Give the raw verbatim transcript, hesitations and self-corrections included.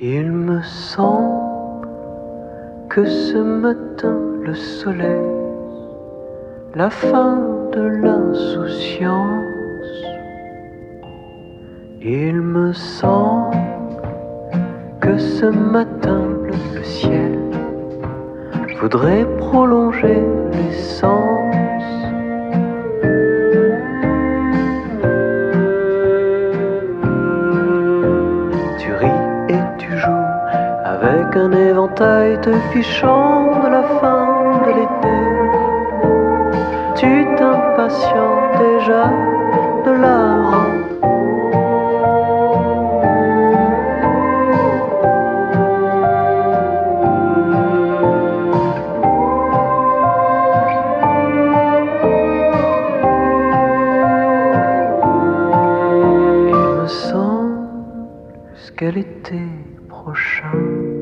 Il me semble que ce matin le soleil, la fin de l'insouciance. Il me semble que ce matin le, le ciel voudrait prolonger l'essence. Tu ris et tu joues avec un éventail te fichant de la fin de l'été. Tu t'impatientes déjà de la rentrée. Il me semble jusqu'à l'été prochain